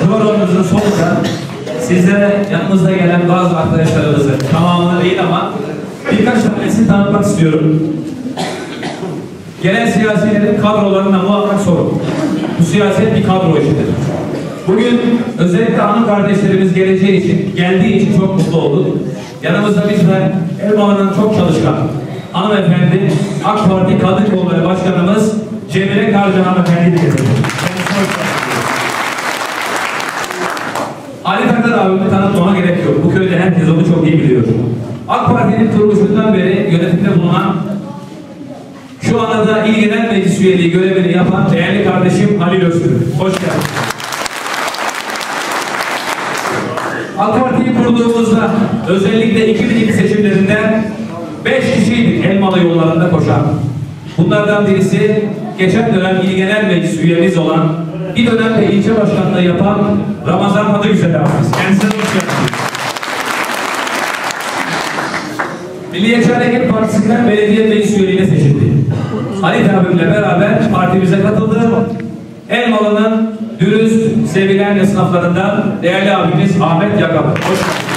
programımızın sonunda sizlere yanımızda gelen bazı arkadaşlarımızı, tamamını değil ama birkaç tanesini tanıtmak istiyorum. Gelen siyasilerin kadrolarına muhakkak sorun. Bu siyaset bir kadro işidir. Bugün özellikle hanım kardeşlerimiz geldiği için çok mutlu olduk. Yanımızda bizler Elmalı'nın çok çalışkan hanımefendi, AK Parti Kadın Kolları Başkanımız Cemile Karcı hanımefendi de getirdik. Ali Takar abimi tanıtmama gerek yok. Bu köyde herkes onu çok iyi biliyor. AK Parti'nin kuruluşundan beri yönetimde bulunan, şu anda da İl Genel Meclis üyeliği görevini yapan değerli kardeşim Halil Öztürk. Hoş geldin. AK Parti'yi kurduğumuzda özellikle 2002 seçimlerinde 5 kişiydik Elmalı yollarında koşan. Bunlardan birisi geçen dönem İl Genel Meclis üyemiz olan, bir dönemde ilçe başkanlığı yapan Ramazan Adıgüzel abimiz. Kendisine hoş geldiniz. Milliyetçi Hareket Partisi'nden belediye meclis üyeliğine seçildi. Halit abimle beraber partimize katıldı. Elmalı'nın dürüst, sevilen esnaflarından değerli abimiz Ahmet Yakap. Hoş geldiniz.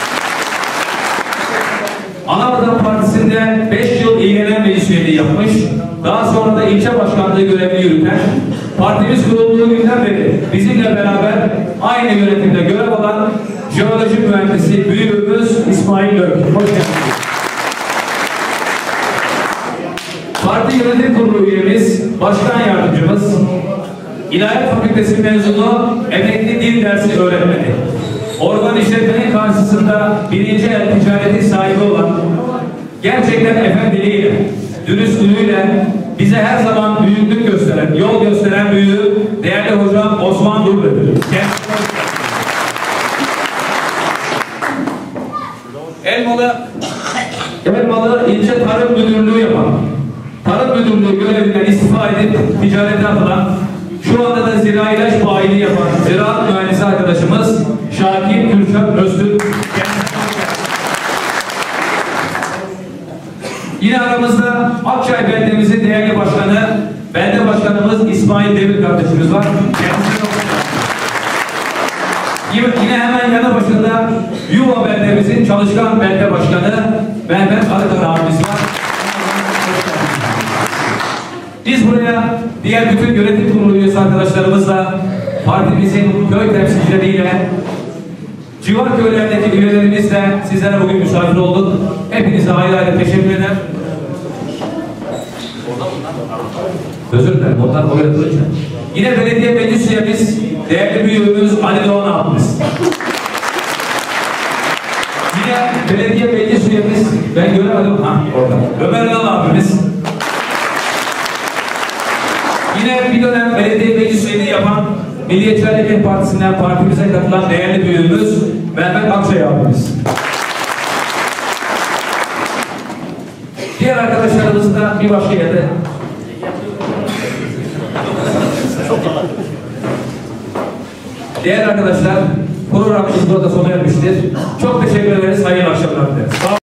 Anavatan Partisi'nde 5 yıl İl Genel Meclis üyeliği yapmış. Daha sonra da ilçe başkanlığı görevini yürüten, partimiz kurulduğu günden beri bizimle beraber aynı yönetimde görev alan jeoloji mühendisi büyüğümüz İsmail Gök. Hoş geldiniz. Parti yönetim kurulu üyemiz, başkan yardımcımız, İlahiyat Fakültesi mezunu, emekli dil dersi öğretmeni. Organ işletmenin karşısında birinci el ticareti sahibi olan, gerçekten efendiliğiyle, dürüstlüğüyle bize her zaman büyüklük gösteren, yol gösteren büyüğü değerli hocam Osman Durbedir. Elmalı ilçe tarım müdürlüğü yapan, tarım müdürlüğü görevinden istifa edip ticarete atılan, şu anda da zira ilaç bayiliği yapan ziraat mühendisi arkadaşımız Şakir Kürşat Öztürk. Yine aramızda Akçay beldemizin değerli başkanı, belde başkanımız İsmail Demir kardeşimiz var. Yine hemen yanı başında Yuva beldemizin çalışkan belde başkanı Mehmet Arıkar abimiz var. Biz buraya diğer bütün yönetim kurulu üyesi arkadaşlarımızla, partimizin köy temsilcileriyle, civar köylerindeki üyelerimizle sizlere bugün misafir olduk. Hepinize ayrı ayrı teşekkür ederim. Özür dilerim, onlar oynatılınca. Yine belediye meclis üyemiz, değerli büyüğümüz Ali Doğan abimiz. Yine belediye meclis üyemiz, ben göremedim, orada. Ömer Ünal abimiz. Yine bir dönem belediye meclis üyeliği yapan Milliyetçi Hareket Partisi'nden partimize katılan değerli büyüğümüz Mehmet Akçay abimiz. Diğer arkadaşlarımız da bir başka yerde. Diğer arkadaşlar, programımız burada sona ermiştir. Çok teşekkür ederiz. Hayırlı akşamlar dileriz.